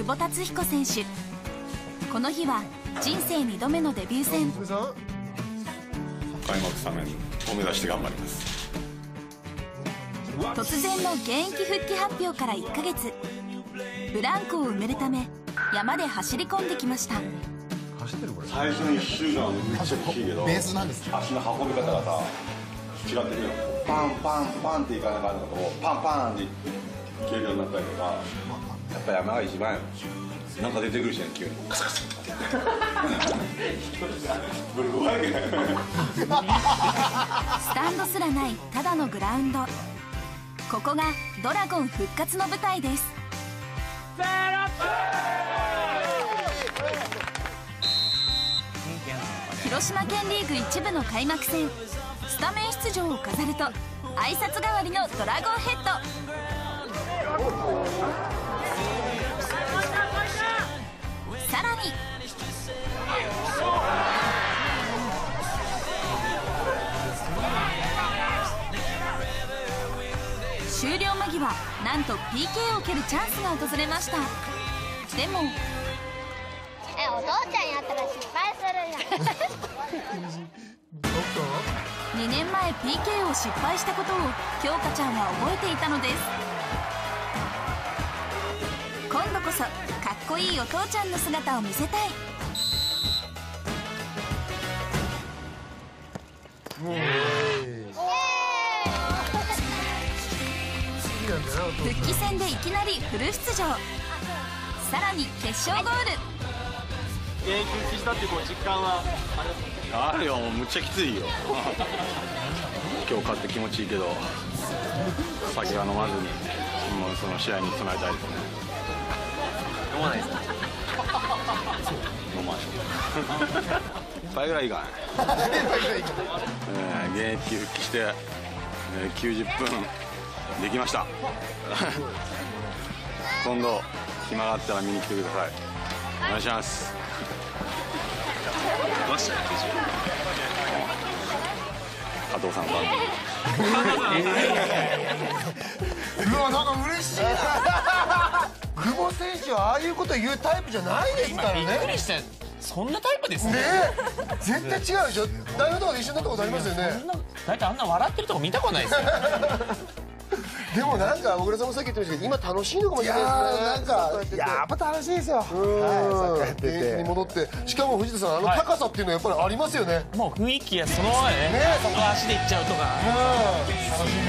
久保達彦選手。この日は人生2度目のデビュー戦。 開幕スタメンを目指して頑張ります。 突然の現役復帰発表から1ヶ月、ブランクを埋めるため山で走り込んできました。 最初の1週間はめっちゃきついけど、 ベースなんです。 足の運び方がさ違ってくるよ。パンパンパンっていかなかったとこパンパンっていけるようになったりとか、やっぱ山が一番なんか出てくるしね、急にカサカサスタンドすらないただのグラウンド。ここがドラゴン復活の舞台です。広島県リーグ1部の開幕戦、スタメン出場を飾ると挨拶代わりのドラゴンヘッド。さらに終了間際、なんと PK を蹴るチャンスが訪れました。でもお父ちゃんやったら失敗するやん。 2年前 PK を失敗したことを京香ちゃんは覚えていたのです。今度こそかっこいいお父ちゃんの姿を見せたい。復帰戦でいきなりフル出場。さらに決勝ゴール。 現役復帰したってこう実感はあるよ。もうむっちゃきついよ。今日勝って気持ちいいけど、酒は飲まずにもうその試合に備えたいですね。 飲まないですか？ 飲ましょう。一杯ぐらいいいかね。現役復帰して、90分できました。今度暇があったら見に来てください。お願いします。加藤さん番組。 うわ、なんか嬉しいな。久保選手はああいうこと言うタイプじゃないですからね。 びっくりした。そんなタイプですね。 ねえ、絶対違うでしょ。代表とかで一緒になったことありますよね。 大体あんな笑ってるとこ見たことないですよ。 でもなんか小倉さんもさっき言ってましたけど、今楽しいのかもしれないですね。なんかやっぱ楽しいですよ。現役に戻って、しかも藤田さん、あの高さっていうのはやっぱりありますよね。 もう雰囲気やそのままでね。そこ足でいっちゃうとか。 楽しみ